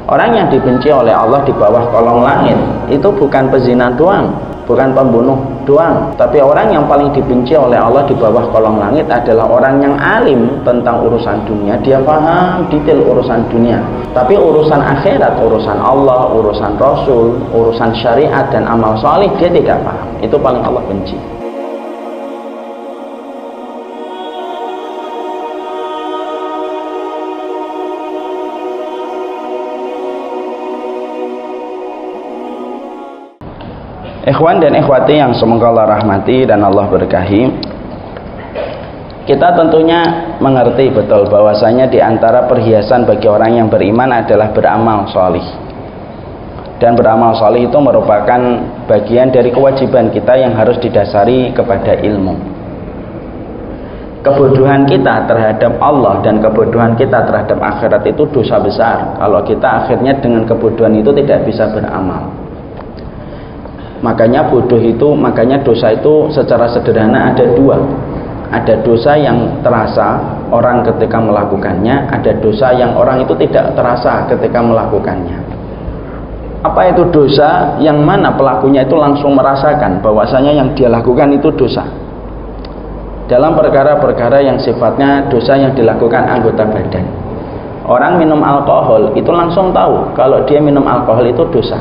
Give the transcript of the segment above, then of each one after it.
Orang yang dibenci oleh Allah di bawah kolong langit itu bukan pezina doang, bukan pembunuh doang, tapi orang yang paling dibenci oleh Allah di bawah kolong langit adalah orang yang alim tentang urusan dunia. Dia paham detail urusan dunia, tapi urusan akhirat, urusan Allah, urusan Rasul, urusan syariat dan amal salih dia tidak paham. Itu paling Allah benci. Ikhwan dan ikhwati yang semoga Allah rahmati dan Allah berkahi, kita tentunya mengerti betul bahwasanya di antara perhiasan bagi orang yang beriman adalah beramal solih. Dan beramal solih itu merupakan bagian dari kewajiban kita yang harus didasari kepada ilmu. Kebodohan kita terhadap Allah dan kebodohan kita terhadap akhirat itu dosa besar kalau kita akhirnya dengan kebodohan itu tidak bisa beramal. Makanya dosa itu secara sederhana ada dua. Ada dosa yang terasa orang ketika melakukannya, ada dosa yang orang itu tidak terasa ketika melakukannya. Apa itu dosa? Yang mana pelakunya itu langsung merasakan bahwasanya yang dia lakukan itu dosa. Dalam perkara-perkara yang sifatnya dosa yang dilakukan anggota badan. Orang minum alkohol itu langsung tahu kalau dia minum alkohol itu dosa.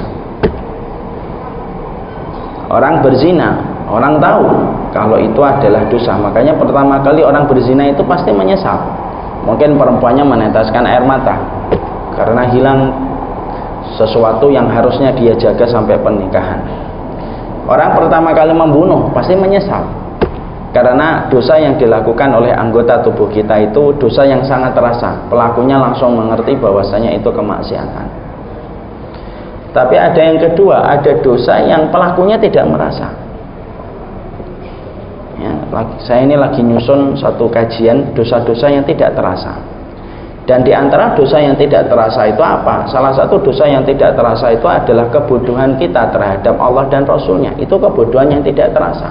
Orang berzina, orang tahu kalau itu adalah dosa. Makanya pertama kali orang berzina itu pasti menyesal. Mungkin perempuannya meneteskan air mata karena hilang sesuatu yang harusnya dia jaga sampai pernikahan. Orang pertama kali membunuh pasti menyesal karena dosa yang dilakukan oleh anggota tubuh kita itu dosa yang sangat terasa. Pelakunya langsung mengerti bahwasanya itu kemaksiatan. Tapi ada yang kedua, ada dosa yang pelakunya tidak merasa. Ya, saya ini lagi nyusun satu kajian dosa-dosa yang tidak terasa. Dan di antara dosa yang tidak terasa itu apa? Salah satu dosa yang tidak terasa itu adalah kebodohan kita terhadap Allah dan Rasulnya. Itu kebodohan yang tidak terasa.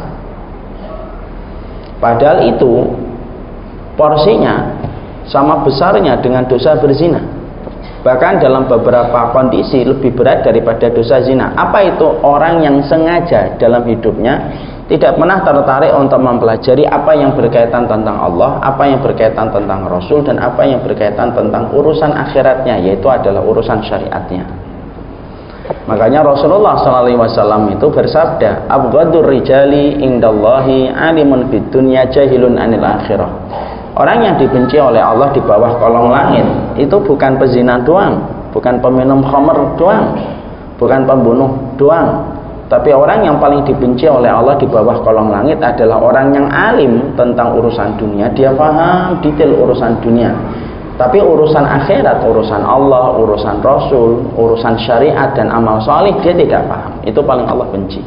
Padahal itu porsinya sama besarnya dengan dosa berzina. Bahkan dalam beberapa kondisi lebih berat daripada dosa zina. Apa itu? Orang yang sengaja dalam hidupnya tidak pernah tertarik untuk mempelajari apa yang berkaitan tentang Allah, apa yang berkaitan tentang Rasul, dan apa yang berkaitan tentang urusan akhiratnya, yaitu adalah urusan syariatnya. Makanya Rasulullah SAW itu bersabda, "Abghadur rijali indallahi alimun fid dunya jahilun anil akhirah." Orang yang dibenci oleh Allah di bawah kolong langit itu bukan pezina doang, bukan peminum khamr doang, bukan pembunuh doang, tapi orang yang paling dibenci oleh Allah di bawah kolong langit adalah orang yang alim tentang urusan dunia. Dia paham detail urusan dunia, tapi urusan akhirat, urusan Allah, urusan Rasul, urusan syariat dan amal salih dia tidak paham. Itu paling Allah benci.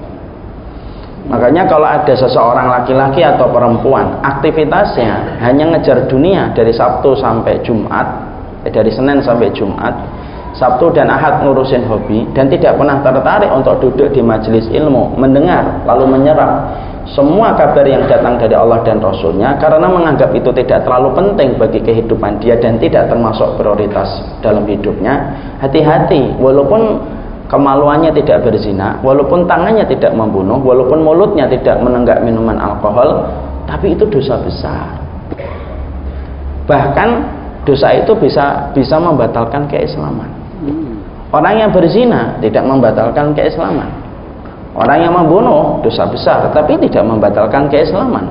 Makanya kalau ada seseorang laki-laki atau perempuan aktivitasnya hanya ngejar dunia dari Sabtu sampai Jumat, dari Senin sampai Jumat, Sabtu dan Ahad ngurusin hobi dan tidak pernah tertarik untuk duduk di majelis ilmu, mendengar lalu menyerap semua kabar yang datang dari Allah dan Rasulnya karena menganggap itu tidak terlalu penting bagi kehidupan dia dan tidak termasuk prioritas dalam hidupnya. Hati-hati, walaupun kemaluannya tidak berzina, walaupun tangannya tidak membunuh, walaupun mulutnya tidak menenggak minuman alkohol, tapi itu dosa besar. Bahkan dosa itu bisa membatalkan keislaman. Orang yang berzina tidak membatalkan keislaman. Orang yang membunuh dosa besar tapi tidak membatalkan keislaman.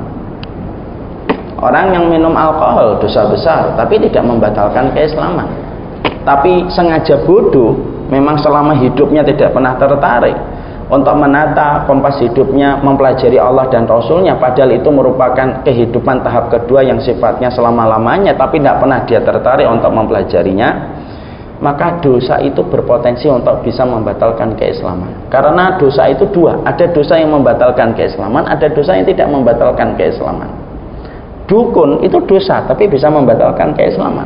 Orang yang minum alkohol dosa besar tapi tidak membatalkan keislaman. Tapi sengaja bodoh, memang selama hidupnya tidak pernah tertarik untuk menata kompas hidupnya, mempelajari Allah dan Rasulnya, padahal itu merupakan kehidupan tahap kedua yang sifatnya selama-lamanya, tapi tidak pernah dia tertarik untuk mempelajarinya, maka dosa itu berpotensi untuk bisa membatalkan keislaman. Karena dosa itu dua, ada dosa yang membatalkan keislaman, ada dosa yang tidak membatalkan keislaman. Dukun itu dosa, tapi bisa membatalkan keislaman.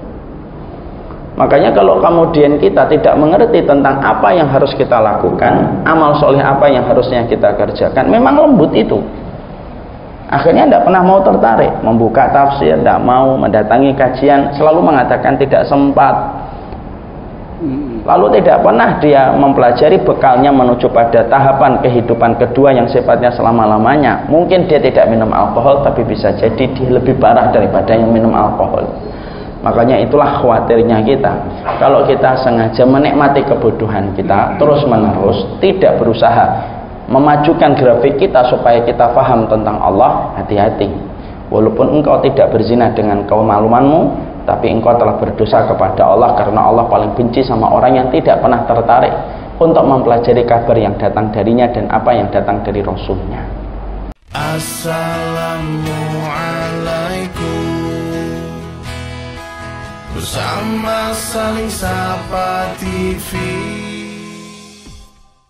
Makanya kalau kemudian kita tidak mengerti tentang apa yang harus kita lakukan, amal soleh apa yang harusnya kita kerjakan, memang lembut itu. Akhirnya tidak pernah mau tertarik, membuka tafsir, tidak mau mendatangi kajian, selalu mengatakan tidak sempat. Lalu tidak pernah dia mempelajari bekalnya menuju pada tahapan kehidupan kedua yang sifatnya selama-lamanya. Mungkin dia tidak minum alkohol, tapi bisa jadi dia lebih parah daripada yang minum alkohol. Makanya itulah khawatirnya kita. Kalau kita sengaja menikmati kebodohan kita terus menerus, tidak berusaha memajukan grafik kita supaya kita paham tentang Allah, hati-hati. Walaupun engkau tidak berzina dengan kemalumanmu, tapi engkau telah berdosa kepada Allah, karena Allah paling benci sama orang yang tidak pernah tertarik untuk mempelajari kabar yang datang darinya dan apa yang datang dari Rasulnya. Assalamualaikum. Bersama Saling Sapa TV.